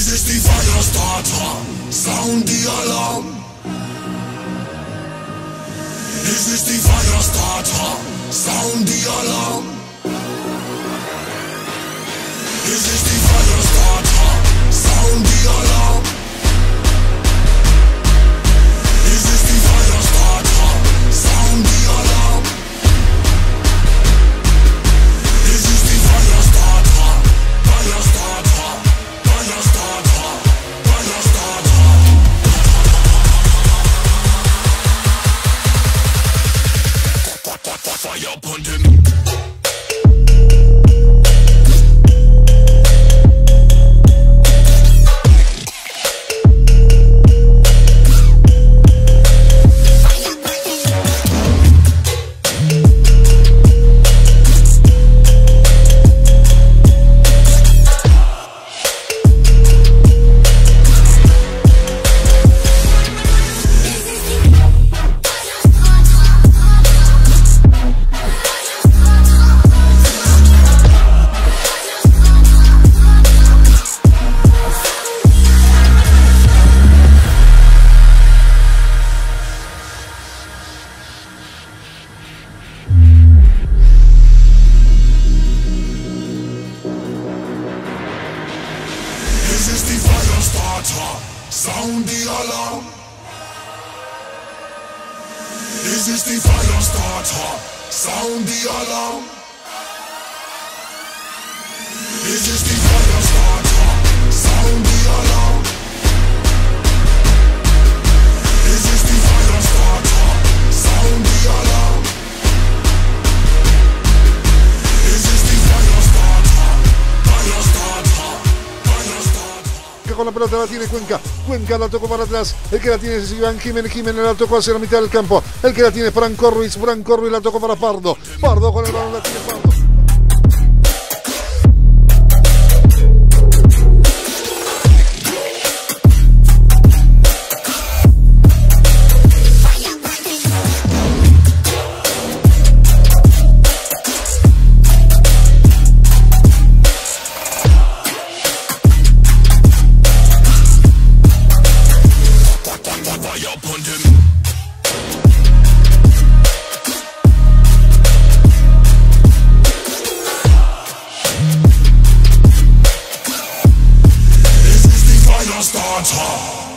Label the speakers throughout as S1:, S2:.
S1: This is the fire starter. Sound the alarm. This is the fire starter. Sound the alarm. This is the fire starter. Sound the alarm. This is the fire starter. Sound the alarm. This is the fire starter. Fire starter. Fire starter. Fire starter. Fire upon them. This is the fire starter. Sound the alarm. This is the fire starter. Sound the alarm. This is the fire starter. Sound the alarm. This is the fire starter. Sound the alarm. This is the fire starter. Fire starter. Fire starter.
S2: Con la pelota la tiene Cuenca. Cuenca la tocó para atrás. El que la tiene es Iván Jiménez. Jiménez la tocó hacia la mitad del campo. El que la tiene es Franco Ruiz. Franco Ruiz la tocó para Pardo. Pardo con el balón la tiene Pardo.
S1: Fire upon them. This is the fire starter.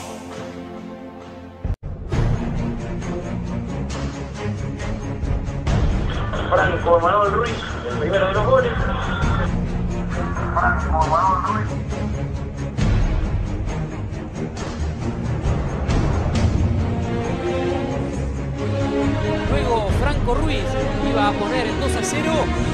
S3: Franco Manuel Ruiz, el primero de los goles. Franco Manuel Ruiz.
S4: Luego Franco Ruiz iba a poner el 2-0.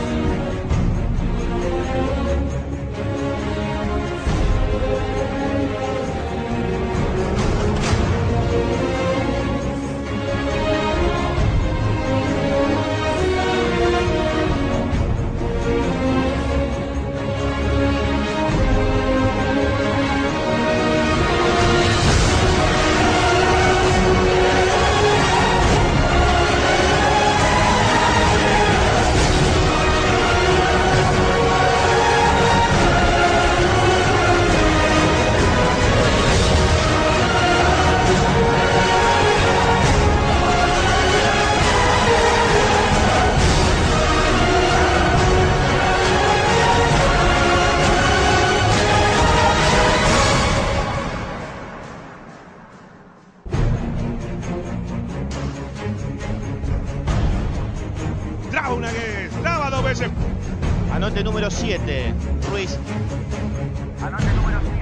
S5: Traunagues, traba dos veces.
S6: Anote número 7, Ruiz.
S3: Anote número 7.